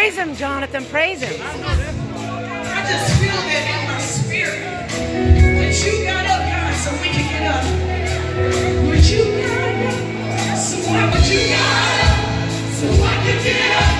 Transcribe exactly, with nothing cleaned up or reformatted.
Praise him, Jonathan. Praise him. I just feel that in my spirit. That you got up, God, so we can get up. Would you got up? So why would you got up? So I can get up?